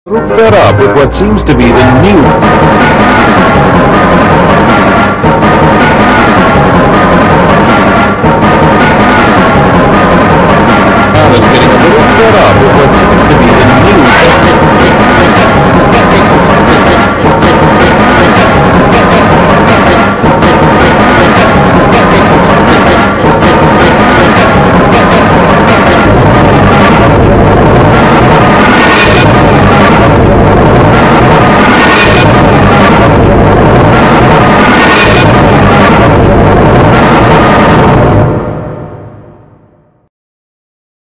Fed up with what seems to be the new